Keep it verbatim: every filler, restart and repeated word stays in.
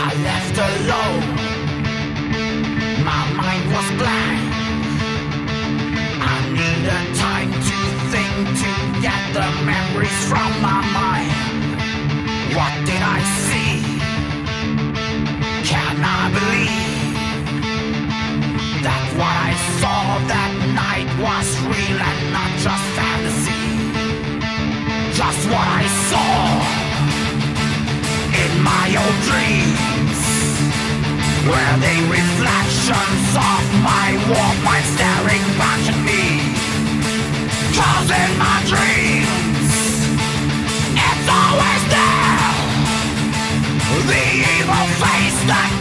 I left alone. My mind was blank. I needed time to think, to get the memories from my mind. What did I see? Can I believe that what I saw that night was real and not just fantasy? Just what I saw in my old dreams, were they reflections of my warm mind staring back at me? 'Cause in my dreams, it's always there, the evil face that